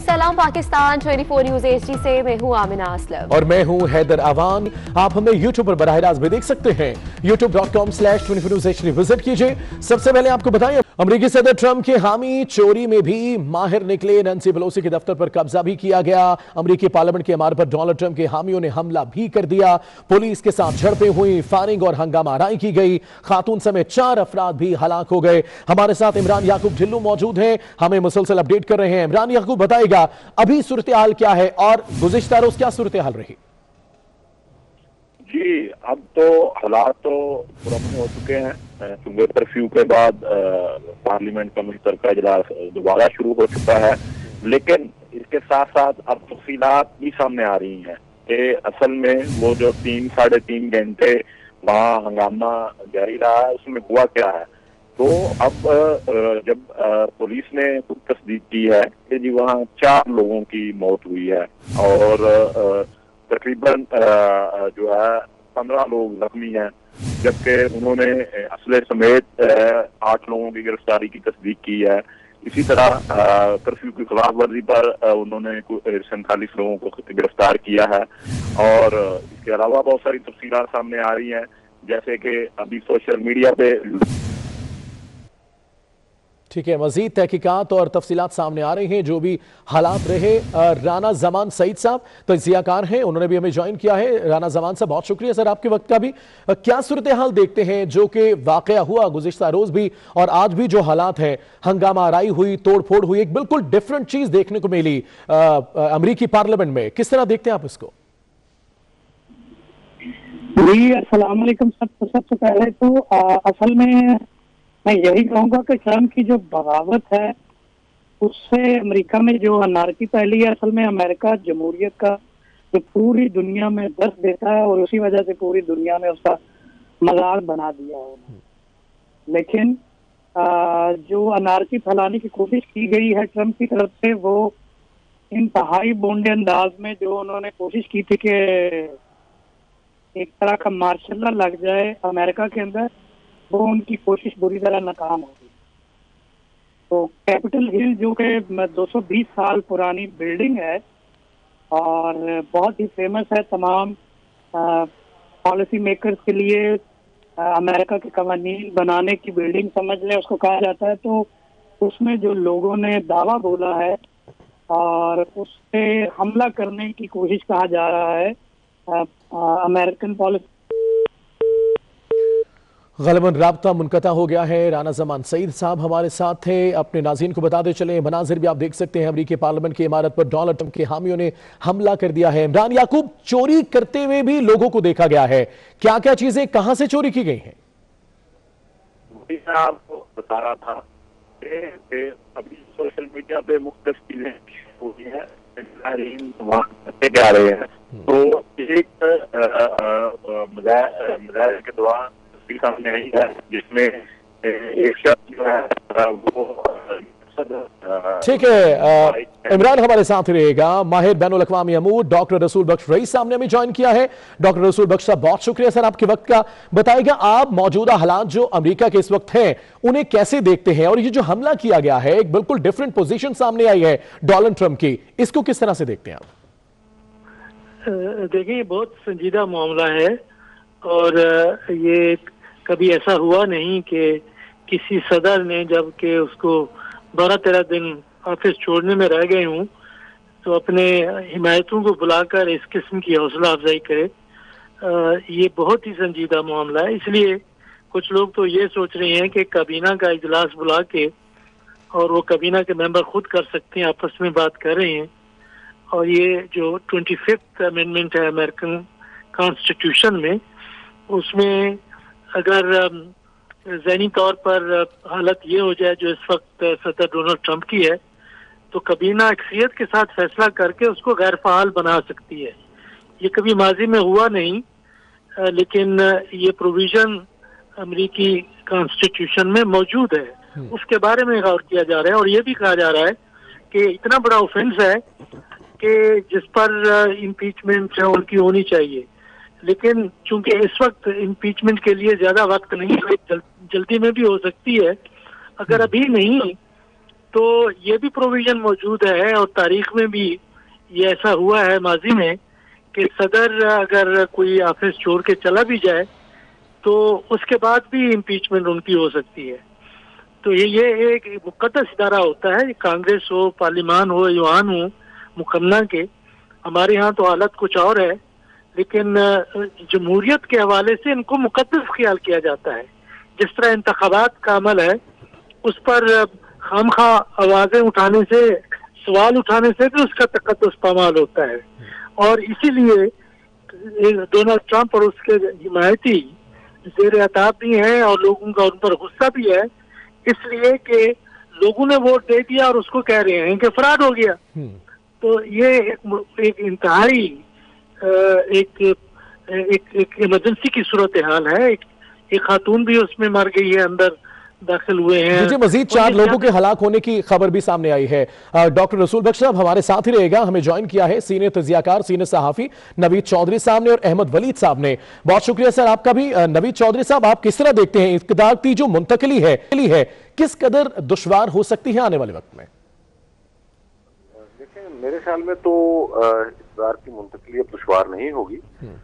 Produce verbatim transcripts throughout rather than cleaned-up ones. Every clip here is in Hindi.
सलाम पाकिस्तान चौबीस न्यूज एचडी से मैं हूं आमिना असलम और मैं हूं हैदर अवान। आप हमें यूट्यूब पर बराह रास्त भी देख सकते हैं। YouTube dot com slash twenty four news HD visit कीजिए। सबसे पहले आपको बताएं, अमेरिकी सदर ट्रंप के हामी चोरी में भी माहिर निकले। नैन्सी पेलोसी के दफ्तर पर कब्जा भी किया गया। अमेरिकी पार्लियामेंट की इमारत पर डोनाल्ड ट्रंप के हामियों ने हमला भी कर दिया। पुलिस के साथ झड़पें हुई, फायरिंग और हंगामा आराई की गई। खातून समेत चार अफराद भी हलाक हो गए। हमारे साथ इमरान याकूब ढिल्लू मौजूद हैं, हमें मुसलसल अपडेट कर रहे हैं। इमरान याकूब बताएगा अभी सूरत हाल क्या है और गुज़िश्ता रोज क्या सूरत हाल रही? जी, अब तो हालात तो पुरअमन हो चुके हैं क्योंकि कर्फ्यू के बाद पार्लियामेंट का मुश्तर का इजलास दोबारा शुरू हो चुका है। लेकिन इसके साथ साथ अब तफसीलात भी सामने आ रही हैं कि असल में वो जो तीन साढ़े तीन घंटे वहाँ हंगामा जारी रहा है उसमें हुआ क्या है। तो अब जब पुलिस ने खुद तस्दीक की है कि जी वहाँ चार लोगों की मौत हुई है और तकरीबन जो है पंद्रह लोग जख्मी हैं, जबकि उन्होंने असले समेत आठ लोगों की गिरफ्तारी की तस्दीक की है। इसी तरह कर्फ्यू की खिलाफ वर्जी पर उन्होंने सैंतालीस लोगों को गिरफ्तार किया है। और इसके अलावा बहुत सारी तफसीलात सामने आ रही हैं, जैसे कि अभी सोशल मीडिया पे ठीक है, मजीद तहकीकात और तफसीलात सामने आ रही हैं। जो भी हालात रहे, राना जमान सईद साहब तजियाकार हैं, उन्होंने भी हमें ज्वाइन किया है। राना जमान साहब बहुत शुक्रिया सर आपके वक्त का भी। क्या सूरत हाल देखते हैं जो कि वाकया हुआ गुज़िश्ता रोज भी और आज भी जो हालात है, हंगामा आराई हुई, तोड़ फोड़ हुई, एक बिल्कुल डिफरेंट चीज देखने को मिली अमरीकी पार्लियामेंट में, किस तरह देखते हैं आप इसको? जी अस्सलाम वालेकुम। सब सबसे पहले तो आ, असल में मैं यही कहूंगा कि ट्रंप की जो बगावत है उससे अमेरिका में जो अनारकी फैली है, असल में अमेरिका जमहूरियत का जो पूरी दुनिया में दर्द देता है और उसी वजह से पूरी दुनिया में उसका मजाक बना दिया है। लेकिन आ, जो अनारकी फैलाने की कोशिश की गई है ट्रंप की तरफ से, वो इंतहाई बोंडे अंदाज में जो उन्होंने कोशिश की थी कि एक तरह का मार्शल लॉ लग जाए अमेरिका के अंदर, वो उनकी कोशिश बुरी तरह नाकाम हो गई। तो कैपिटल हिल जो कि दो सौ बीस साल पुरानी बिल्डिंग है और बहुत ही फेमस है तमाम पॉलिसी मेकर्स के लिए, आ, अमेरिका के कवानीन बनाने की बिल्डिंग समझ लें उसको कहा जाता है। तो उसमें जो लोगों ने दावा बोला है और उससे हमला करने की कोशिश कहा जा रहा है अमेरिकन पॉलिसी। गलबन राब्ता मुनक़ता हो गया है। राना जमान सईद साहब हमारे साथ थे। अपने नाज़रीन को बताते चले, मनाजिर भी आप देख सकते हैं। अमेरिकी पार्लियामेंट की इमारत पर डोनाल्ड ट्रंप के हामियों ने हमला कर दिया है। इमरान याकूब, चोरी करते हुए भी लोगों को देखा गया है, क्या क्या चीजें कहां से चोरी की गई हैं? मैं आपको बता रहा था कि अभी सोशल मीडिया पे मुख्तलिफ चीजें हुई हैं, करते जा रहे हैं। तो एक मुजाहिरे के दौरान सामने आई है जिसमें एक शख्स जो है वो ठीक है। इमरान हमारे साथ रहेगा। माहिर बैनुल अक़वामी अमूर डॉक्टर रसूल बख्श रईस साहब ने हमें ज्वाइन किया है। डॉक्टर रसूल बख्श साहब बहुत शुक्रिया सर आपके वक्त का। बताएगा आप मौजूदा हालात जो अमेरिका के इस वक्त हैं उन्हें कैसे देखते हैं, और ये जो हमला किया गया है, एक बिल्कुल डिफरेंट पोजीशन सामने आई है डोनाल्ड ट्रंप की, इसको किस तरह से देखते हैं आप? देखिए, बहुत संजीदा मामला है और ये कभी ऐसा हुआ नहीं कि किसी सदर ने, जबकि उसको बारह तेरह दिन ऑफिस छोड़ने में रह गए हूँ, तो अपने हिमायतों को बुलाकर इस किस्म की हौसला अफजाई करे। आ, ये बहुत ही संजीदा मामला है। इसलिए कुछ लोग तो ये सोच रहे हैं कि काबीना का इजलास बुला के, और वो काबीना के मेंबर खुद कर सकते हैं, आपस में बात कर रहे हैं। और ये जो ट्वेंटी फिफ्थ अमेंडमेंट है अमेरिकन कॉन्स्टिट्यूशन में, उसमें अगर ज़हनी तौर पर हालत ये हो जाए जो इस वक्त सदर डोनाल्ड ट्रंप की है, तो काबीना अक्सरियत के साथ फैसला करके उसको गैर फाल बना सकती है। ये कभी माजी में हुआ नहीं, लेकिन ये प्रोविजन अमेरिकी कॉन्स्टिट्यूशन में मौजूद है। उसके बारे में गौर किया जा रहा है और ये भी कहा जा रहा है कि इतना बड़ा ऑफेंस है कि जिस पर इम्पीचमेंट उनकी होनी चाहिए। लेकिन चूंकि इस वक्त इम्पीचमेंट के लिए ज्यादा वक्त नहीं है, जल, जल्दी में भी हो सकती है। अगर अभी नहीं तो ये भी प्रोविजन मौजूद है और तारीख में भी ये ऐसा हुआ है माजी में कि सदर अगर कोई ऑफिस छोड़ के चला भी जाए तो उसके बाद भी इम्पीचमेंट उनकी हो सकती है। तो ये ये एक मुकद्दस इदारा होता है, कांग्रेस हो, पार्लिमान हो, ईवान हो, मुकम्मना के। हमारे यहाँ तो हालत कुछ और है, लेकिन जमहूरियत के हवाले से इनको मुकद्दस ख्याल किया जाता है। जिस तरह इंतखाबात का अमल है उस पर खामखा आवाजें उठाने से, सवाल उठाने से भी उसका तकद्दुस पामाल होता है। और इसीलिए डोनाल्ड ट्रंप और उसके हिमायती जेर अताब भी हैं और लोगों का उन पर गुस्सा भी है, इसलिए कि लोगों ने वोट दे दिया और उसको कह रहे हैं कि फ्रॉड हो गया। तो ये एक, एक इंतहाई एक एक एक इमरजेंसी की सूरत हाल है। एक, एक खातून भी उसमें मर गई है, अंदर दाखिल हुए हैं। जी, मजीद चार लोगों के हलाक होने की खबर भी सामने आई है। डॉक्टर रसूल बख्श साहब हमारे साथ ही रहेगा, हमें ज्वाइन किया है सीनियर तजियाकार, सीनियर सहाफी नवीद चौधरी साहब ने और अहमद वलीद साहब ने। बहुत शुक्रिया सर आपका भी। नवीद चौधरी साहब, आप किस तरह देखते हैं इक़्तिदार की जो मुंतकली है, है किस कदर दुश्वार हो सकती है आने वाले वक्त में? देखिए, मेरे ख्याल में तो इक़्तिदार की मुंतकली अब दुश्वार नहीं होगी,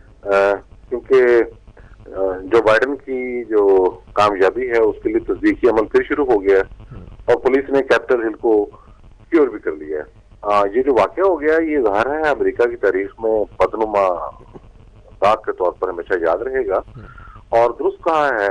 क्योंकि जो बाइडेन की जो कामयाबी है उसके लिए तस्दीकी अमल फिर शुरू हो गया है और पुलिस ने कैपिटल हिल को सिक्योर भी कर लिया है। ये जो वाकया हो गया ये ज़ाहिर है अमेरिका की तारीख में बदनुमा दाग के तौर पर हमेशा याद रहेगा। और दुरुस्त कहा है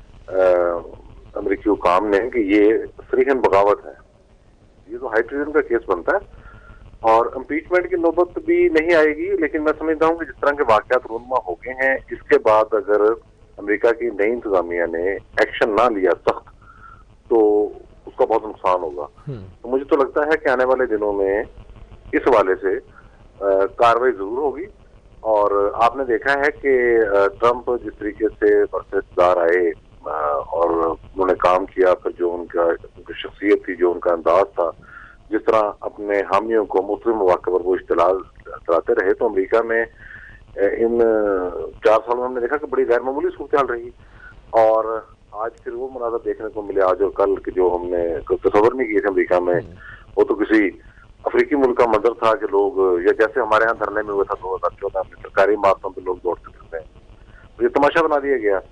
अमेरिकी हुकाम ने कि ये सरीहन बगावत है, ये तो हाई ट्रीजन का केस बनता है और इम्पीचमेंट की नौबत भी नहीं आएगी। लेकिन मैं समझता हूँ कि जिस तरह के वाकयात रूनमा हो गए हैं, इसके बाद अगर अमेरिका की नई इंतजामिया ने एक्शन ना लिया सख्त, तो उसका बहुत नुकसान होगा। तो मुझे तो लगता है कि आने वाले दिनों में इस हवाले से कार्रवाई जरूर होगी। और आपने देखा है कि ट्रंप जिस तरीके से बरसदार आए और उन्होंने काम किया, फिर जो उनका उनकी शख्सियत थी, जो उनका अंदाज था, जिस तरह अपने हामियों को मुस्लिम मौके पर वो इश्तिलाल चलाते रहे, तो अमेरिका में इन चार सालों में हमने देखा कि बड़ी गैर मामूली सूरत हाल रही। और आज फिर वो मुनाज़र देखने को मिले आज और कल के जो हमने तस्वर नहीं किए थे अमेरिका में, वो तो किसी अफ्रीकी मुल्क का मंजर था कि लोग, या जैसे हमारे यहाँ धरने में हुआ था दो हजार चौदह में, सरकारी इमारतों पर लोग दौड़ते फिरते हैं, तो ये तमाशा बना दिया गया।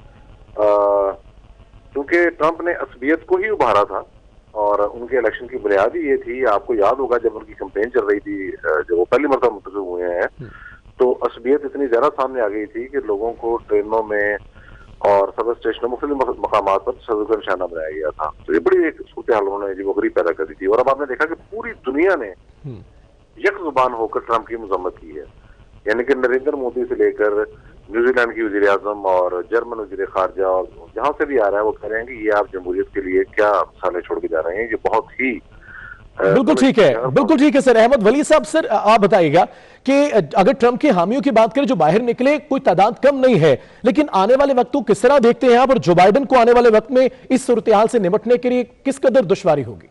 क्योंकि ट्रंप ने असबियत को ही उभारा था और उनके इलेक्शन की बुनियाद ही ये थी। आपको याद होगा जब उनकी कैंपेन चल रही थी, जब वो पहली मरतबा मुंतखब हुए हैं, तो असबियत इतनी ज्यादा सामने आ गई थी कि लोगों को ट्रेनों में और सब स्टेशनों मुख्तलिफ मकामात पर तशद्दुद का निशाना बनाया गया था। तो ये बड़ी एक सूरत हाल उन्होंने जी वगरी पैदा कर दी थी। और अब आपने देखा कि पूरी दुनिया ने यक जुबान होकर ट्रंप की मजम्मत की है, यानी कि नरेंद्र मोदी से लेकर न्यूजीलैंड की वजीर आजम और जर्मन वजीर खारजा, और जहां से भी आ रहा है वो कह रहे हैं कि ये आप जमहूरियत के लिए क्या मिसालें छोड़ के जा रहे हैं। ये बहुत ही बिल्कुल ठीक है, बिल्कुल ठीक है सर। अहमद वली साहब, सर आप बताइएगा कि अगर ट्रंप के हामियों की बात करें जो बाहर निकले, कोई तादाद कम नहीं है, लेकिन आने वाले वक्त को किस तरह देखते हैं आप, और जो बाइडेन को आने वाले वक्त में इस सूरत हाल से निपटने के लिए किस कदर दुश्वारी होगी?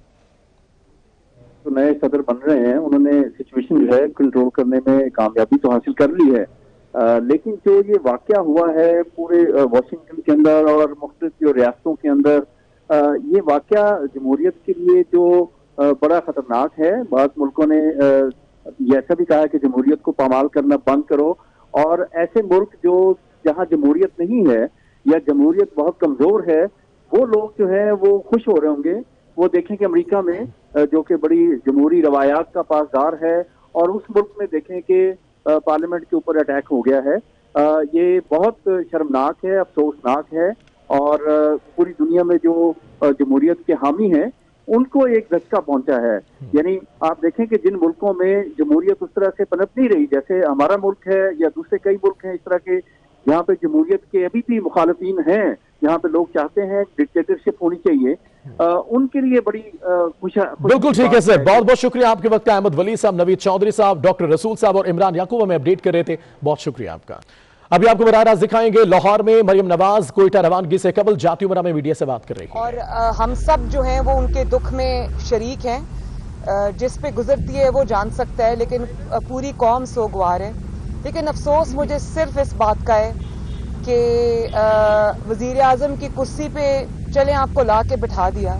तो नए सदर बन रहे हैं, उन्होंने सिचुएशन जो है कंट्रोल करने में कामयाबी तो हासिल कर ली है, आ, लेकिन जो ये वाकया हुआ है पूरे वाशिंगटन के अंदर और मुख्तलिफ जो रियासतों के अंदर, आ, ये वाकया जमहूरियत के लिए जो आ, बड़ा खतरनाक है। बाद मुल्कों ने ये ऐसा भी कहा कि जमहूरियत को पामाल करना बंद करो, और ऐसे मुल्क जो जहाँ जमहूरियत नहीं है या जमहूरियत बहुत कमजोर है, वो लोग जो है वो खुश हो रहे होंगे। वो देखें कि अमेरिका में जो कि बड़ी जमहूरी रवायात का पासदार है, और उस मुल्क में देखें कि पार्लियामेंट के ऊपर अटैक हो गया है। ये बहुत शर्मनाक है, अफसोसनाक है, और पूरी दुनिया में जो जमहूरियत के हामी हैं उनको एक धक्का पहुंचा है। यानी आप देखें कि जिन मुल्कों में जमहूरियत उस तरह से पनप नहीं रही, जैसे हमारा मुल्क है या दूसरे कई मुल्क हैं इस तरह के, यहाँ पे जमहूरियत के अभी भी मुखालफीन हैं, यहाँ पे लोग चाहते हैं डिक्टेटरशिप होनी चाहिए, आ, उनके लिए बड़ी खुश। बिल्कुल ठीक है सर, बहुत बहुत शुक्रिया आपके वक्त का। अहमद वली साहब, नवीद चौधरी साहब, डॉक्टर रसूल साहब और इमरान याकूब हमें अपडेट कर रहे थे, बहुत शुक्रिया आपका। अभी आपको बराह रास्त दिखाएंगे लाहौर में मरियम नवाज कोयटा रवानगी से कबल जाती उमरा में मीडिया से बात कर रही है। और आ, हम सब जो हैं वो उनके दुख में शरीक हैं, जिस पे गुजरती है वो जान सकता है, लेकिन पूरी कौम सोगवार है। लेकिन अफसोस मुझे सिर्फ इस बात का है कि वजीर आजम की कुर्सी पे चले आपको ला के बिठा दिया,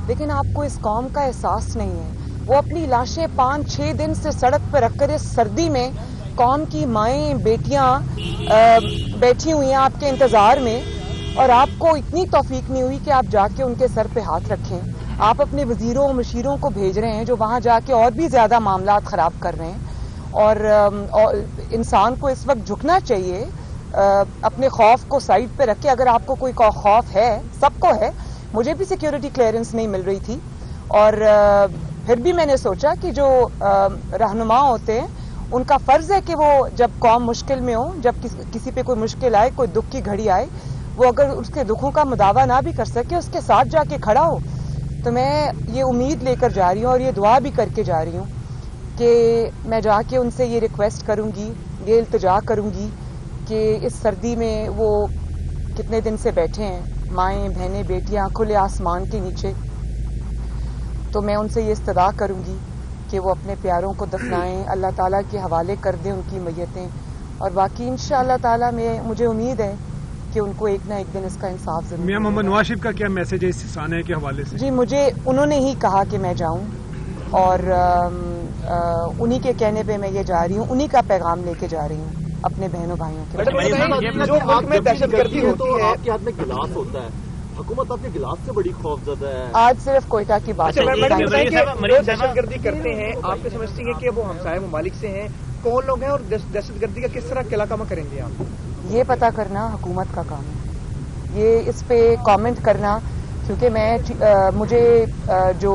लेकिन आपको इस कौम का एहसास नहीं है। वो अपनी लाशें पाँच छः दिन से सड़क पर रखकर इस सर्दी में कौम की माएँ बेटियाँ बैठी हुई हैं आपके इंतज़ार में, और आपको इतनी तौफीक नहीं हुई कि आप जाके उनके सर पे हाथ रखें। आप अपने वज़ीरों मशीरों को भेज रहे हैं जो वहाँ जाके और भी ज़्यादा मामला ख़राब कर रहे हैं। और, और इंसान को इस वक्त झुकना चाहिए, अपने खौफ को साइड पे रखे। अगर आपको कोई खौफ है, सबको है, मुझे भी सिक्योरिटी क्लियरेंस नहीं मिल रही थी, और फिर भी मैंने सोचा कि जो रहनुमा होते हैं उनका फ़र्ज़ है कि वो जब कौम मुश्किल में हो, जब किस, किसी पे कोई मुश्किल आए, कोई दुख की घड़ी आए, वो अगर उसके दुखों का मुदावा ना भी कर सके, उसके साथ जाके खड़ा हो। तो मैं ये उम्मीद लेकर जा रही हूँ और ये दुआ भी करके जा रही हूँ कि मैं जाके उनसे ये रिक्वेस्ट करूँगी, ये इल्तिजा करूँगी कि इस सर्दी में वो कितने दिन से बैठे हैं, माएँ बहनें बेटियाँ खुले आसमान के नीचे, तो मैं उनसे ये इस्तदा करूँगी कि वो अपने प्यारों को दफनाएं, अल्लाह ताला के हवाले कर दें उनकी मैयतें, और बाकी इंशाअल्लाह ताला में मुझे उम्मीद है कि उनको एक ना एक दिन इसका इंसाफ जरूर। मियां मोहम्मद नवाज शरीफ का क्या मैसेज है इस साने के हवाले से? जी, मुझे उन्होंने ही कहा कि मैं जाऊं, और उन्हीं के कहने पे मैं ये जा रही हूँ, उन्हीं का पैगाम लेके जा रही हूँ अपने बहनों भाइयों के। जो मुल्क में दहशतगर्दी होती है, आपके हाथ में गिलास होता है, हुकूमत आपके गिलास से बड़ी खौफजदा है। आज सिर्फ कोयटा की बात है। दहशतगर्दी करते हैं, आपको समझती है कि वो हमसाये ममालिक से हैं, कौन लोग हैं और दहशतगर्दी का किस तरह किलाकामा करेंगे आप? ये पता करना हुकूमत का काम है, ये इस पे कमेंट करना, क्योंकि मैं आ, मुझे आ, जो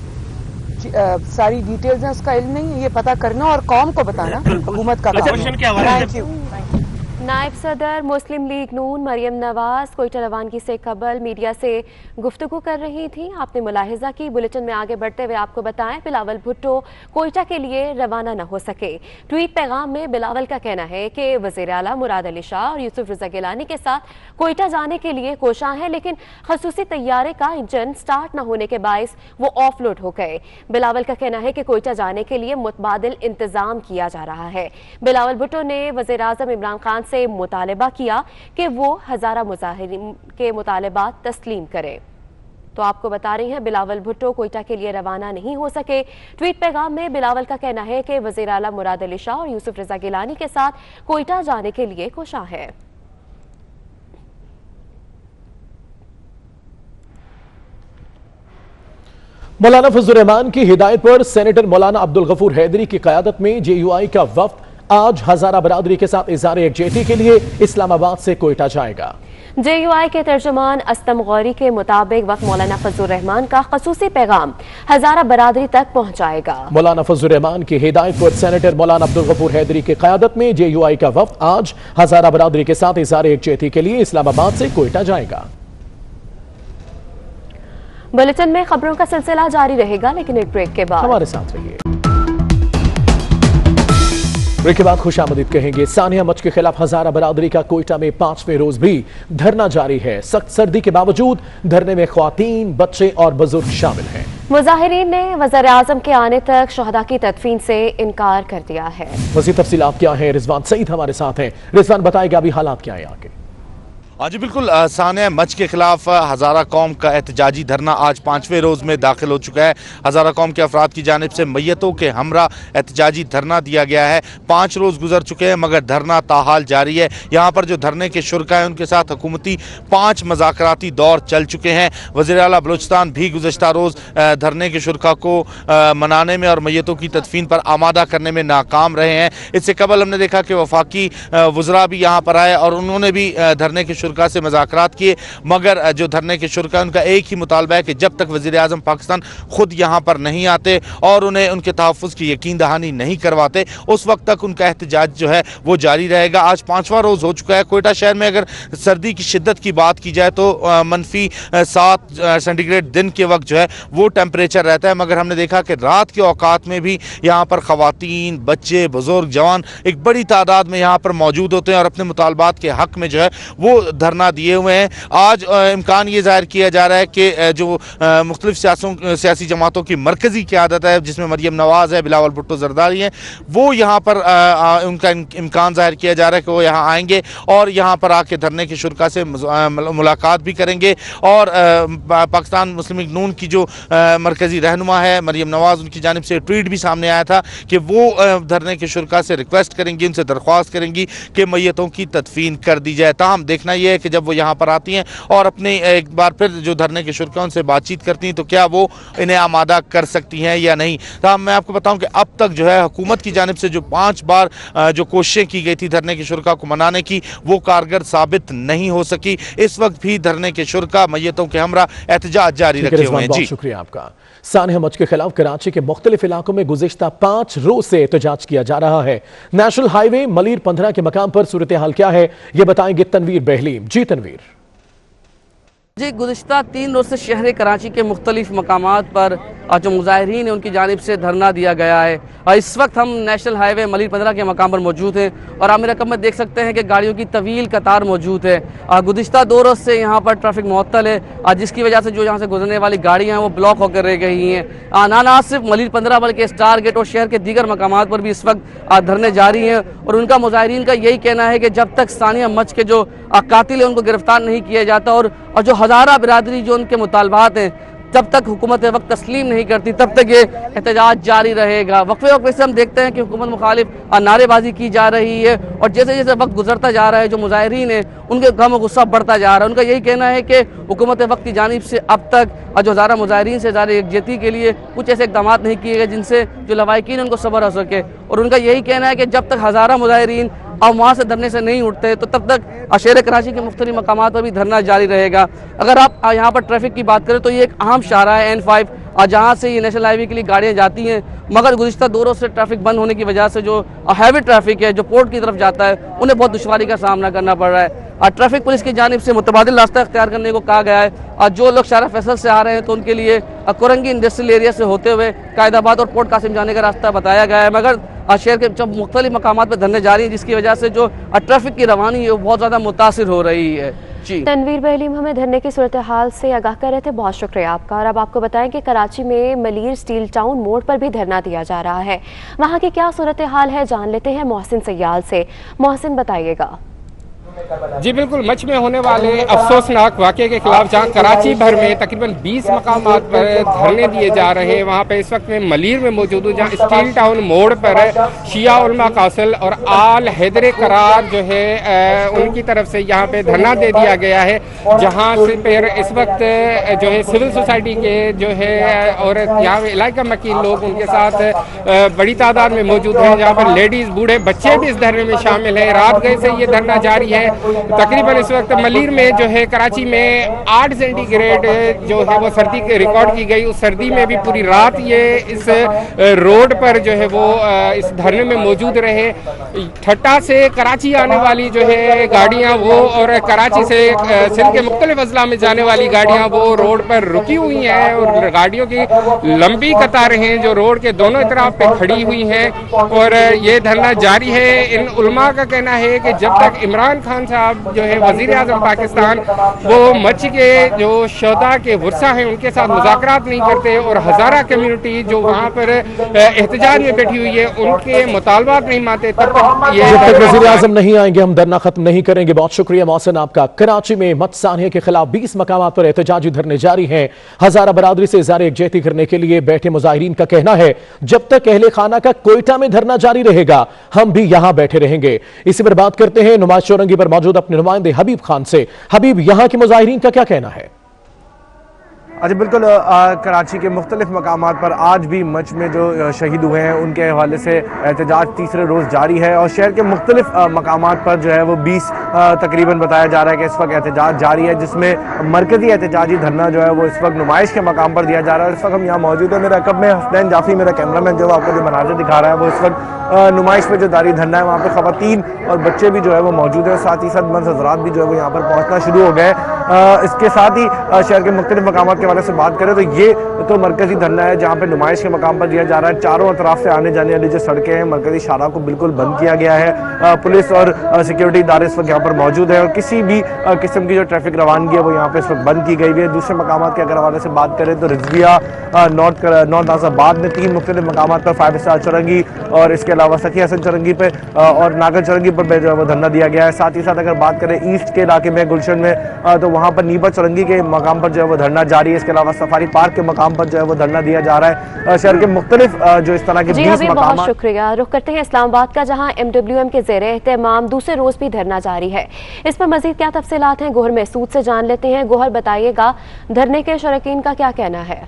आ, सारी डिटेल्स हैं उसका इल्म नहीं है। ये पता करना और कौम को बताना हुकूमत का काम है। Thank you. नायब सदर मुस्लिम लीग नून मरियम नवाज कोयटा रवानगी से कबल मीडिया से गुफ्तगू कर रही थी। आपने मुलाहिजा की। बुलेटिन में आगे बढ़ते हुए आपको बताएं, बिलावल भुट्टो कोयटा के लिए रवाना न हो सके। ट्वीट पैगाम में बिलावल का कहना है कि वज़ीर आला मुराद अली शाह और यूसुफ रज़ा गिलानी के साथ कोयटा जाने के लिए कोशां है, लेकिन खसूसी तैयारे का इंजन स्टार्ट न होने के बायस वो ऑफलोड हो गए। बिलावल का कहना है कि कोयटा जाने के लिए मुतबादिल इंतजाम किया जा रहा है। बिलावल भुट्टो ने वज़ीर आज़म इमरान खान से मुतालबा किया कि वो हजारा मुजाहिरीन के मुतालबात तस्लीम करें। तो आपको बता रही हैं, बिलावल भुट्टो कोयटा के लिए रवाना नहीं हो सके। ट्वीट पैगाम में बिलावल का कहना है कि वज़ीर आला मुराद अली शाह और यूसुफ रज़ा गिलानी के साथ कोयटा जाने के लिए कोशां है। मौलाना फजलुर रहमान की हिदायत पर सेनेटर मौलाना अब्दुल गफूर हैदरी की क़यादत में जे यू आई का वफ्द आज हजारा बरादरी के साथ इज़हार यकजहती के लिए इस्लामाबाद से कोयटा जाएगा। जे यू आई के तर्जुमान अस्तम गौरी के मुताबिक वक्त मौलाना फजलुर रहमान का खसूसी पैगाम हजारा बरादरी तक पहुंचाएगा। मौलाना फजलुर रहमान की हिदायत पर सेनेटर मौलाना अब्दुल गफूर हैदरी की क़यादत में जे यू आई का वफ्द आज हजारा बरादरी के साथ इज़हार यकजहती के लिए इस्लामाबाद से कोयटा जाएगा। बुलेटिन में खबरों का सिलसिला जारी रहेगा, लेकिन एक ब्रेक के बाद हमारे साथ रहिए। ब्रेक के बाद खुशामदीद कहेंगे। सानिया मच के खिलाफ हजारा बरादरी का कोयटा में पांचवें रोज भी धरना जारी है। सख्त सर्दी के बावजूद धरने में ख्वातीन, बच्चे और बुजुर्ग शामिल हैं। मुजाहिरीन ने वज़ीर आज़म के आने तक शहदा की तदफीन से इनकार कर दिया है। मज़ीद तफसीलात क्या है, रिजवान सईद हमारे साथ हैं। रिजवान बताएगा अभी हालात क्या है आगे। हाँ जी बिल्कुल, सानिया मच के खिलाफ हज़ारा कौम का एहतजाजी धरना आज पाँचवें रोज़ में दाखिल हो चुका है। हज़ारा कौम के अफराद की जानिब से मैयतों के हमरा एहतजाजी धरना दिया गया है। पाँच रोज़ गुजर चुके हैं मगर धरना ताहाल जारी है। यहाँ पर जो धरने के शुरा हैं उनके साथ हुकूमती पाँच मज़ाकराती दौर चल चुके हैं। वज़ीर आला बलूचिस्तान भी गुज़श्ता रोज़ धरने के शुरा को मनाने में और मैयतों की तदफीन पर आमादा करने में नाकाम रहे हैं। इससे कबल हमने देखा कि वफाकी वज़रा भी यहाँ पर आए और उन्होंने भी धरने के शुरा से मज़ाकरात किए, मगर जो धरने के शुरा उनका एक ही मुतालबा है कि जब तक वज़ीर आज़म पाकिस्तान खुद यहाँ पर नहीं आते और उन्हें उनके तहफ़्फ़ुज़ की यकीन दहानी नहीं करवाते, उस वक्त तक उनका एहतजाज जो है वो जारी रहेगा। आज पाँचवा रोज़ हो चुका है। कोयटा शहर में अगर सर्दी की शिद्दत की बात की जाए तो मनफी सात सेंटीग्रेड दिन के वक्त जो है वो टेम्परेचर रहता है, मगर हमने देखा कि रात के औकात में भी यहाँ पर ख़वातीन, बच्चे, बुज़ुर्ग, जवान एक बड़ी तादाद में यहाँ पर मौजूद होते हैं और अपने मुतालबात के हक़ में जो है वो धरना दिए हुए हैं। आज इम्कान ये जाहिर किया जा रहा है कि जो मुख्तलिफ सियासी जमातों की मरकज़ी क़यादत है, जिसमें मरियम नवाज़ है, बिलावल भुट्टो ज़रदारी हैं, वो यहाँ पर आ, आ, उनका इम्कान जाहिर किया जा रहा है कि वो यहाँ आएंगे और यहाँ पर आके धरने के शुरा से मुलाकात भी करेंगे। और पाकिस्तान मुस्लिम लीग नून की जो मरकज़ी रहनुमा है मरियम नवाज़, उनकी जानिब से ट्वीट भी सामने आया था कि वो धरने के शुरा से रिक्वेस्ट करेंगी, उनसे दरख्वास्त करेंगी कि मैयतों की तदफीन कर दी जाए। ताहम देखना यह है कि जब वो यहाँ पर आती हैं और अपने एक बार फिर जो धरने के शुरा उनसे बातचीत करती हैं तो क्या वो इन्हें आमादा कर सकती हैं या नहीं। ताहम मैं आपको बताऊं कि अब तक जो है हुकूमत की जानिब से जो पाँच बार जो कोशिशें की गई थी धरने के शुरा को मनाने की, वो कारगर साबित नहीं हो सकी। इस वक्त भी धरने के शुरा मैयतों के हमरा एहतजाज जारी रखे हुए हैं। जी शुक्रिया आपका। सानिया मच के खिलाफ कराची के मुख्तलिफ इलाकों में गुज़िश्ता पांच रोज से एहतजाज किया जा रहा है। नेशनल हाईवे मलीर पंद्रह के मकाम पर सूरत हाल क्या है, ये बताएंगे तनवीर बहलीम। जी तनवीर। जी, गुज़िश्ता तीन रोज से शहर कराची के मुख्तलिफ मकामात पर जो मुजाहिरीन है उनकी जानिब से धरना दिया गया है। इस वक्त हम नेशनल हाईवे मलीर पंद्रह के मकाम पर मौजूद हैं और आप मेरे रकम में देख सकते हैं कि गाड़ियों की तवील कतार मौजूद है। गुज़िश्ता दो रोज़ से यहाँ पर ट्रैफिक मुअत्तल है, जिसकी वजह से जो यहाँ से गुजरने वाली गाड़ियाँ हैं वो ब्लॉक होकर रह गई हैं। ना ना सिर्फ मलीर पंद्रह बल्कि स्टार गेट और शहर के दीगर मकामात पर भी इस वक्त धरने जारी हैं और उनका मुजाहिरीन का यही कहना है कि जब तक सानिया मच के जो कातिल है उनको गिरफ्तार नहीं किया जाता और जो हज़ारा बिरादरी जो उनके मुतालबात हैं जब तक हुकूमत वक्त तस्लीम नहीं करती तब तक ये एहतजाज जारी रहेगा। वक्फे वक्त से हम देखते हैं कि हुकूमत मुखालिफ नारेबाजी की जा रही है और जैसे जैसे वक्त गुजरता जा रहा है जो मुजाहिरीन है उनके गम और गुस्सा बढ़ता जा रहा है। उनका यही कहना है कि हुकूमत वक्त की जानिब से अब तक जो हज़ारा मुजाहिरीन से ज़ाहिर यकजहती के लिए कुछ ऐसे इक़दाम नहीं किए गए जिनसे जो लवाहिकीन उनको सब्र हो सके और उनका यही कहना है कि जब तक हज़ारा मुजाहिरीन और वहाँ से धरने से नहीं उठते तो तब तक शहर कराची के मुख्तलिफ मकामात पर भी धरना जारी रहेगा। अगर आप यहाँ पर ट्रैफिक की बात करें तो ये एक अहम शाहरा है एन फाइव, जहाँ से ये नेशनल हाईवे के लिए गाड़ियाँ जाती हैं, मगर गुज़िश्ता दो रोज़ से ट्रैफिक बंद होने की वजह से जो हैवी ट्रैफिक है जो पोर्ट की तरफ जाता है उन्हें बहुत दुश्वारी का सामना करना पड़ रहा है। ट्रैफिक पुलिस की जानिब से मुतबादिल रास्ता अख्तियार करने को कहा गया है। जो लोग शारा फैसल से आ रहे हैं तो उनके लिए कोरंगी इंडस्ट्रियल एरिया से होते हुए कायदाबाद और पोर्ट कासिम जाने का रास्ता बताया गया है, मगर शहर के जब मुख्तलिफ मकामात पर धरने जारी हैं जिसकी वजह से जो ट्रैफिक की रवानी है वो बहुत ज़्यादा मुतासिर हो रही है। जी तनवीर बहलीम हमें धरने की सूरत हाल से आगाह कर रहे थे, बहुत शुक्रिया आपका। और अब आपको बताएं कि कराची में मलीर स्टील टाउन मोड़ पर भी धरना दिया जा रहा है, वहाँ की क्या सूरत हाल है जान लेते हैं मोहसिन सयाल से। मोहसिन बताइएगा। जी बिल्कुल, मच में होने वाले अफसोसनाक वाक़े के खिलाफ जहां कराची भर में तकरीबन बीस मकामात पर धरने दिए जा रहे हैं, वहां पे इस वक्त में मलीर में मौजूद हूँ जहां स्टील टाउन मोड़ पर शिया उलमा काउंसिल और आल हैदर करार जो है उनकी तरफ से यहां पे धरना दे दिया गया है, जहां से फिर इस वक्त जो है सिविल सोसाइटी के जो है और यहाँ इलाका मकीन लोग उनके साथ बड़ी तादाद में मौजूद हैं, जहाँ पर लेडीज़ बूढ़े बच्चे भी इस धरने में शामिल हैं। रात गए से ये धरना जारी है। तकरीबन इस वक्त मलीर में जो है कराची में आठ सेंटीग्रेड जो है वो सर्दी के रिकॉर्ड की गई। उस सर्दी में भी पूरी रात ये इस रोड पर जो है वो इस धरने में मौजूद रहे। ठट्टा से कराची आने वाली जो है गाड़ियां वो और कराची से सिंध के मुख्तलिफ अजला में जाने वाली गाड़ियां वो रोड पर रुकी हुई हैं और गाड़ियों की लंबी कतारें हैं जो रोड के दोनों तरफ पे खड़ी हुई हैं और ये धरना जारी है। इन उलमा का कहना है कि जब तक इमरान खान साहब जो है वजीर आजम पाकिस्तान वो मच के जो शोधा के वर्षा हैं उनके साथ मुज़ाकरात नहीं करते और हज़ारा कम्युनिटी जो वहाँ पर एहतजाज में बैठी हुई है उनके मुतालबात नहीं मानते तब तक ये जब तक वजीर आजम नहीं आएंगे हम धरना खत्म नहीं करेंगे। बहुत शुक्रिया मोहसिन आपका। कराची में मच सानिया के खिलाफ बीस मकामात पर एहतजाजी धरने जारी हैं। हज़ारा बरादरी से इज़हार यकजहती करने के लिए बैठे मुजाहिरीन का कहना है जब तक अहले खाना का कोयटा में धरना जारी रहेगा हम भी यहां बैठे रहेंगे। इसी पर बात करते हैं नुमाइश चौरंगी पर मौजूद अपने नुमाइंदे हबीब खान से। हबीब, यहां के मुजाहिरीन का क्या कहना है? अच्छा बिल्कुल, आ, कराची के मुख्तलिफ मकामात पर आज भी मच में जो शहीद हुए हैं उनके हवाले से एहतजाज तीसरे रोज़ जारी है और शहर के मुख्तलिफ मकामात पर जो है वो बीस तकरीबन बताया जा रहा है कि इस वक्त एहतजाज जारी है, जिसमें मरकज़ी एहतजाजी धरना जो है वो इस वक्त नुमाइश के मकाम पर दिया जा रहा है। इस वक्त हम यहाँ मौजूद है, मेरा कब में हसनैन जाफी मेरा कैमरामैन जो आपको जो मनाज़र दिखा रहा है वो इस वक्त नुमाइश पे जो दारी धरना है वहाँ पे ख़वातीन और बच्चे भी जो है वो मौजूद है, साथ ही साथ मंद हज़रात भी जो है वो यहाँ पर पहुँचना शुरू हो गए। इसके साथ ही शहर के मुख्तलिफ मकामात के वाले से बात करें तो ये तो मरकजी धरना है जहाँ पे नुमाइश के मकाम पर दिया जा रहा है। चारों अतराफ से आने जाने वाली जो सड़कें हैं मरकजी शाहरा को बिल्कुल बंद किया गया है। पुलिस और सिक्योरिटी इदारे इस वक्त यहाँ पर मौजूद है और किसी भी किस्म की जो ट्रैफिक रवानगी है वो यहाँ पे इस वक्त बंद की गई हुई है। दूसरे मकाम के अगर हवाले से बात करें तो रिजविया, नॉर्थ नॉर्थ नाज़ाबाद में तीन मुख्तलिफ मकाम पर फाइव स्टार चौरंगी और इसके अलावा सखी हसन चौरंगी पे और नागर चौरंगी पर जो है वो धरना दिया गया है। साथ ही साथ अगर बात करें ईस्ट के इलाके में गुलशन में तो वहाँ पर नीबा चौरंगी के मकाम पर जो है वो धरना जारी है। इसके अलावा सफारी पार्क के मकाम पर जो है वो धरना दिया जा रहा है। शहर के मुख्तलिफ जो इस तरह के बीस मकाम। बहुत शुक्रिया। रुख करते हैं इस्लामाबाद का, जहाँ एम डब्ल्यू एम के ज़ेरे एहतमाम दूसरे रोज भी धरना जारी है। इस पर मजीद क्या तफसीलात हैं गोहर महसूद से जान लेते हैं। गोहर, बताइएगा धरने के शरकीन का क्या कहना है?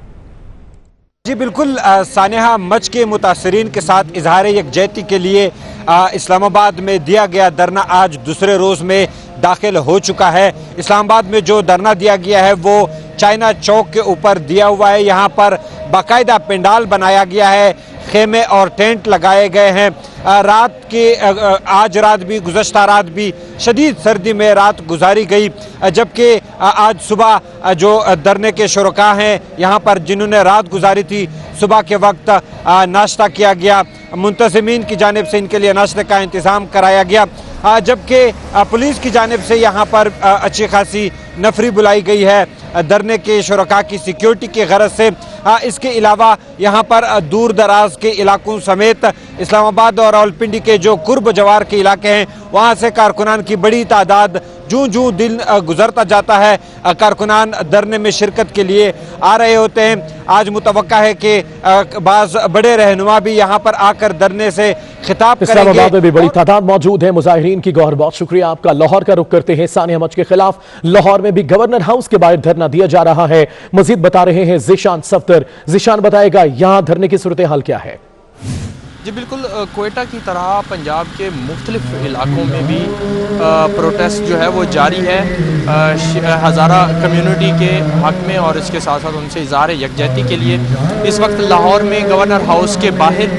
जी बिल्कुल सानिहा, मच के मुतासरीन के साथ इजहार यकजहती के लिए आ, इस्लामाबाद में दिया गया धरना आज दूसरे रोज़ में दाखिल हो चुका है। इस्लामाबाद में जो धरना दिया गया है वो चाइना चौक के ऊपर दिया हुआ है। यहाँ पर बाकायदा पंडाल बनाया गया है, खेमे और टेंट लगाए गए हैं। रात के आज रात भी गुज़श्ता रात भी शदीद सर्दी में रात गुजारी गई, जबकि आज सुबह जो धरने के शुरका हैं यहाँ पर जिन्होंने रात गुजारी थी, सुबह के वक्त नाश्ता किया गया। मुंतज़िमीन की जानिब से इनके लिए नाश्ते का इंतज़ाम कराया गया, जबकि पुलिस की जानिब से यहाँ पर अच्छी खासी नफरी बुलाई गई है धरने के शुरका की सिक्योरिटी के गरज से। इसके अलावा यहाँ पर दूर दराज के इलाकों समेत इस्लामाबाद और रावलपिंडी के जो कुर्ब जवार के इलाके हैं वहाँ से कारकुनान की बड़ी तादाद जूं जूं दिन गुजरता जाता है कारकुनान धरने में शिरकत के लिए आ रहे होते हैं। आज मुतवक्का है कि बाज़ बड़े रहनुमा भी यहाँ पर आकर धरने से खिताब करेंगे। इस्लामाबाद में भी बड़ी तादाद मौजूद है मुजाहिरीन की। गौहर, बहुत शुक्रिया आपका। लाहौर का रुख करते हैं। सानिया मच के खिलाफ लाहौर में भी गवर्नर हाउस के बाहर धरना दिया जा रहा है। मजीद बता रहे हैं जिशान सफ्दर। जिशान, बताएगा यहाँ धरने की सूरत हाल क्या है? जी बिल्कुल, कोयटा की तरह पंजाब के मुख्तलिफ इलाकों में भी प्रोटेस्ट जो है वो जारी है हज़ारा कम्युनिटी के हक में और इसके साथ साथ उनसे इज़हार यकजहती के लिए। इस वक्त लाहौर में गवर्नर हाउस के बाहर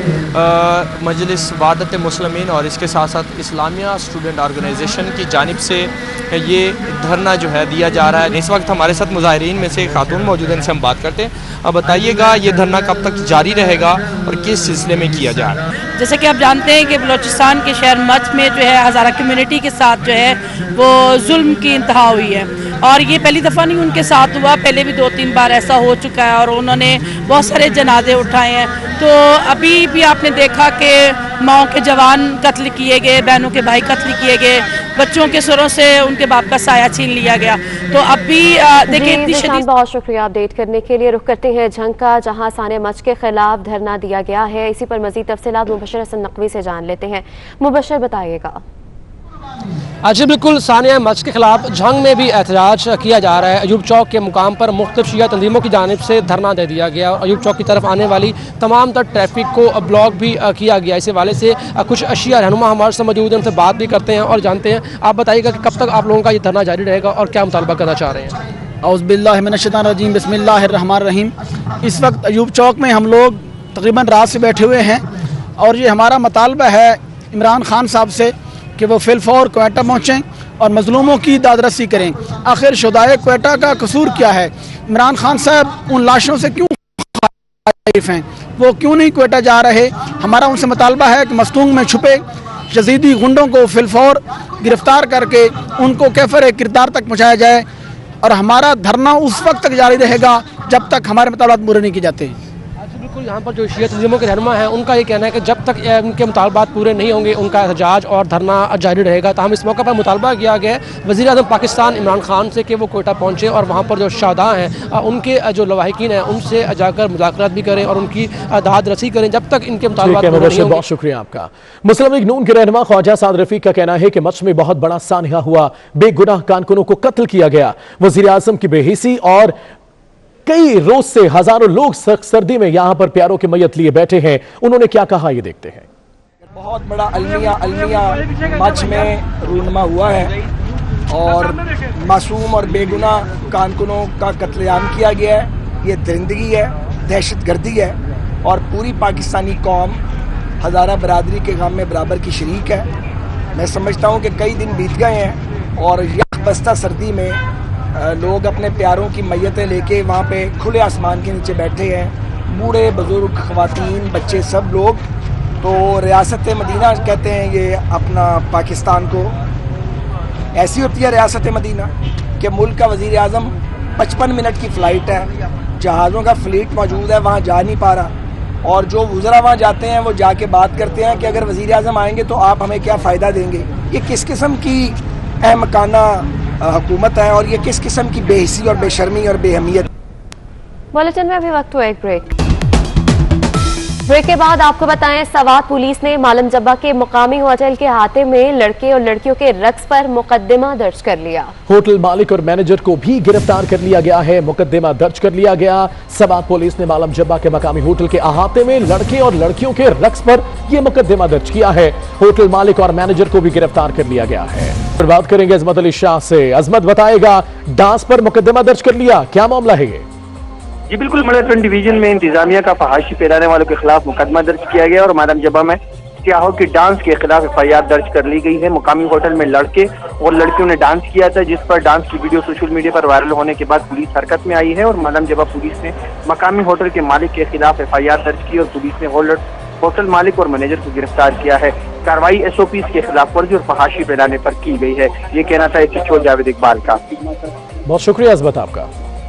मजलिस वादत मुस्लिमीन और इसके साथ साथ इस्लामिया स्टूडेंट ऑर्गेनाइजेशन की जानिब से ये धरना जो है दिया जा रहा है। इस वक्त हमारे साथ मुजाहिरीन में से खातून मौजूद हैं, इनसे हम बात करते हैं। अब बताइएगा ये धरना कब तक जारी रहेगा और किस सिलसिले में किया जा रहा है? जैसे कि आप जानते हैं कि बलूचिस्तान के शहर मच में जो है हज़ारा कम्युनिटी के साथ जो है वो जुल्म की इंतहा हुई है और ये पहली दफ़ा नहीं उनके साथ हुआ, पहले भी दो तीन बार ऐसा हो चुका है और उन्होंने बहुत सारे जनाजे उठाए हैं। तो अभी भी आपने देखा कि माओ के जवान कत्ल किए गए, बहनों के भाई कत्ल किए गए, बच्चों के सरों से उनके बाप का साया छीन लिया गया। तो अभी देखिए इतनी शदीद। बहुत शुक्रिया अपडेट करने के लिए। रुख करते हैं झंग का, जहाँ सानिया मच के खिलाफ धरना दिया गया है। इसी पर मजीद तफसीलात मुबशर हसन नकवी से जान लेते हैं। मुबशर, बताइएगा। जी बिल्कुल, सानिया मच के खिलाफ झंग में भी एहतजाज किया जा रहा है। अयूब चौक के मुकाम पर मुख्तलिफ शिया तंजीमों की जानिब से धरना दे दिया गया और अयूब चौक की तरफ आने वाली तमाम तर ट्रैफिक को ब्लॉक भी किया गया। इस हवाले से कुछ शिया रहनुमा हमारे साथ मौजूद हैं, उनसे बात भी करते हैं और जानते हैं। आप बताइएगा कि कब तक आप लोगों का ये धरना जारी रहेगा और क्या मुतालबा करना चाह रहे हैं? औज़ुबिल्लाहि मिनश्शैतानिर्रजीम, बिस्मिल्लाहिर्रहमानिर्रहीम। इस वक्त अयूब चौक में हम लोग तकरीबन रात से बैठे हुए हैं और ये हमारा मुतालबा है इमरान खान साहब से कि वो फिलफौर कोयटा पहुँचें और मजलूमों की दादरसी करें। आखिर शुदाए कोयटा का कसूर क्या है? इमरान खान साहब उन लाशों से क्यों खाइफ हैं? वो क्यों नहीं कोयटा जा रहे? हमारा उनसे मुतालबा है कि मस्तूंग में छुपे यजीदी गुंडों को फिलफौर गिरफ्तार करके उनको कैफर किरदार तक पहुँचाया जाए और हमारा धरना उस वक्त तक जारी रहेगा जब तक हमारे मुतालबात पूरे नहीं किए जाते। बिल्कुल, यहाँ पर जो शिया तंजीमों के रहनुमा हैं उनका ये कहना है कि जब तक उनके मुतालबात पूरे नहीं होंगे उनका एहतजाज और धरना जारी रहेगा। तो हम इस मौके पर मुतालबा किया गया है वज़ीर आज़म पाकिस्तान इमरान खान से कि वो कोयटा पहुँचे और वहाँ पर जो शहदा हैं उनके जो लवाहिकीन हैं उनसे जाकर मुज़ाकरात भी करें और उनकी दाद रसी करें जब तक इनके मुतालबात पूरे नहीं होंगे। बहुत शुक्रिया आपका। मुस्लिम लीग नून के रहनुमा ख्वाजा साद रफीक का कहना है कि मच में बहुत बड़ा सानिया हुआ, बेगुनाह कारकुनों को कत्ल किया गया। वज़ीर आज़म की बेहिसी और कई रोज से हजारों लोग सख्त सर्दी में यहां पर प्यारों की मैयत लिए बैठे हैं। उन्होंने क्या कहा, ये देखते हैं। बहुत बड़ा अलमिया अलमिया मच में रूनमा हुआ है और मासूम और बेगुनाह कारकुनों का कत्लेआम किया गया है। ये दरिंदगी है, दहशत गर्दी है और पूरी पाकिस्तानी कौम हज़ारा बरादरी के काम में बराबर की शरीक है। मैं समझता हूँ कि कई दिन बीत गए हैं और यख बस्ता सर्दी में लोग अपने प्यारों की मैयतें लेके वहाँ पे खुले आसमान के नीचे बैठे हैं, बूढ़े बुजुर्ग ख़वातीन बच्चे सब लोग। तो रियासत मदीना कहते हैं ये अपना पाकिस्तान को, ऐसी होती है रियासत मदीना कि मुल्क का वजीर आज़म पचपन मिनट की फ़्लाइट है, जहाज़ों का फ्लीट मौजूद है, वहाँ जा नहीं पा रहा, और जो वज़रा वहाँ जाते हैं वो जाके बात करते हैं कि अगर वजीर आज़म आएंगे तो आप हमें क्या फ़ायदा देंगे। ये किस किस्म की अहमकाना हुकूमत है और ये किस किस्म की बेहिसी और बेशर्मी और बेहमियत। बुलेटिन में अभी वक्त हुआ एक ब्रेक। ब्रेक के बाद आपको बताएं, सवात पुलिस ने मालम जब्बा के मुकामी होटल के अहाते में लड़के और लड़कियों के रक्स पर मुकदमा दर्ज कर लिया। होटल मालिक और मैनेजर को भी गिरफ्तार कर लिया गया है, मुकदमा दर्ज कर लिया गया। सवात पुलिस ने मालम जब्बा के मकामी होटल के अहाते में लड़के और लड़कियों के रक्स पर यह मुकदमा दर्ज किया है। होटल मालिक और मैनेजर को भी गिरफ्तार कर लिया गया है। फिर बात करेंगे अजमत अली शाह से। अजमत बताएगा, डांस पर मुकदमा दर्ज कर लिया, क्या मामला है ये? जी बिल्कुल, मलयटन डिवीजन में इंतजामिया का फहाशी फैलाने वालों के खिलाफ मुकदमा दर्ज किया गया और मालम जब्बा में सियाहों की डांस के खिलाफ एफ आई आर दर्ज कर ली गई है। मुकामी होटल में लड़के और लड़कियों ने डांस किया था, जिस पर डांस की वीडियो सोशल मीडिया पर वायरल होने के बाद पुलिस हरकत में आई है और मालम जब्बा पुलिस ने मकामी होटल के मालिक के खिलाफ एफ आई आर दर्ज की और पुलिस ने होटल मालिक और मैनेजर को गिरफ्तार किया है। कार्रवाई एस ओ पी के खिलाफ वर्जी और फहाशी फैलाने पर की गई है। ये कहना था S H O Javed Iqbal का। बहुत शुक्रिया अजमत आपका।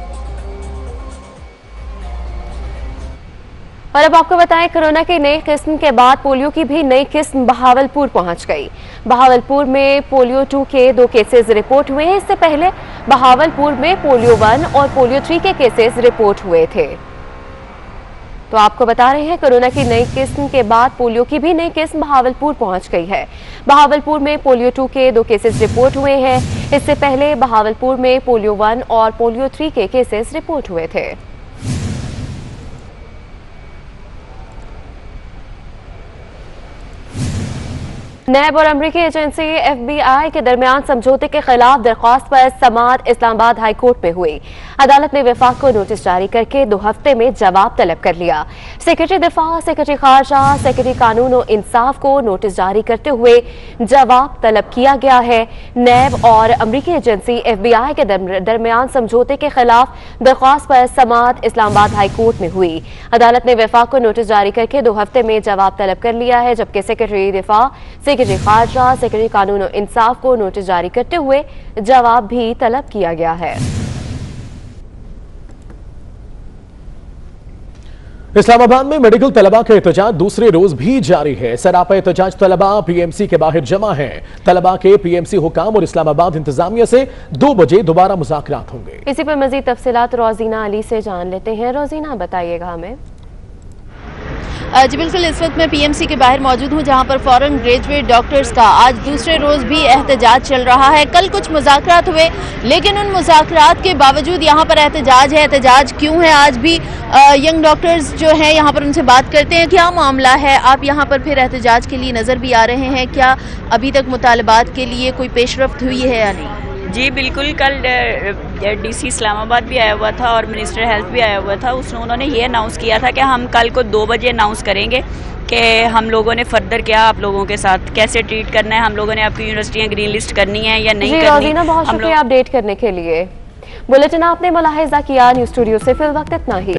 और अब आपको बताएं, कोरोना की नई किस्म के बाद पोलियो की भी नई किस्म बहावलपुर पहुंच गई। बहावलपुर में पोलियो टू के दो केसेस रिपोर्ट हुए हैं। इससे पहले बहावलपुर में पोलियो वन और पोलियो थ्री के केसेस रिपोर्ट हुए थे। तो आपको बता रहे हैं, कोरोना की नई किस्म के बाद पोलियो की भी नई किस्म बहावलपुर पहुंच गई है। बहावलपुर में पोलियो टू के दो केसेस रिपोर्ट हुए हैं। इससे पहले बहावलपुर में पोलियो वन और पोलियो थ्री के केसेस रिपोर्ट हुए थे। नैब और अमरीकी एजेंसी एफ बी आई के दरमियान समझौते के खिलाफ दरख्वास्त पर समाअत इस्लामाबाद हाई कोर्ट में हुई। अदालत ने वफाक को नोटिस जारी करके दो हफ्ते में जवाब तलब कर लिया। सेक्रेटरी दिफा, सेक्रेटरी खारजा, सेक्रेटरी कानून और इंसाफ को नोटिस जारी करते हुए जवाब तलब किया गया है। नैब और अमरीकी एजेंसी एफ बी आई के दरमियान समझौते के खिलाफ दरख्वास्त पर समाअत इस्लामाबाद हाई कोर्ट में हुई। अदालत ने वफाक को नोटिस जारी करके दो हफ्ते में जवाब तलब कर लिया है, जबकि सेक्रेटरी दिफा, सेक्रेटरी खारजा, सेक्रेटरी कानून और इंसाफ को नोटिस जारी करते हुए जवाब भी तलब किया गया है। इस्लामाबाद में मेडिकल तलबा का एहतजाज दूसरे रोज भी जारी है। सरापा एहतजाज तलबा पीएमसी के बाहर जमा है। तलबा के पीएमसी हुकाम और इस्लामाबाद इंतजामिया से दो बजे दोबारा मुज़ाकरात होंगे। इसी पर मजीद तफसीलात रोजीना अली से जान लेते हैं। रोजीना, बताइएगा हमें। जी बिल्कुल, इस वक्त मैं पीएमसी के बाहर मौजूद हूँ, जहाँ पर फॉरेन ग्रेजुएट डॉक्टर्स का आज दूसरे रोज़ भी एहतजाज चल रहा है। कल कुछ मुज़ाकरात हुए, लेकिन उन मुज़ाकरात के बावजूद यहाँ पर एहतजाज है। एहतजाज क्यों है? आज भी यंग डॉक्टर्स जो हैं यहाँ पर, उनसे बात करते हैं। क्या मामला है? आप यहाँ पर फिर एहतजाज के लिए नज़र भी आ रहे हैं। क्या अभी तक मुतालबात के लिए कोई पेशरफ्त हुई है या नहीं? जी बिल्कुल, कल डीसी इस्लामाबाद भी आया हुआ था और मिनिस्टर हेल्थ भी आया हुआ था। उसने उन्होंने ये अनाउंस किया था कि हम कल को दो बजे अनाउंस करेंगे कि हम लोगों ने फर्दर क्या आप लोगों के साथ कैसे ट्रीट करना है, हम लोगों ने आपकी यूनिवर्सिटियाँ ग्रीन लिस्ट करनी है या नहीं करनी। रोजीना, बहुत शुक्रिया अपडेट करने के लिए। बुलेटिन आपने मुलाहिजा किया। न्यूज़ स्टूडियो से फिल वक्त इतना ही।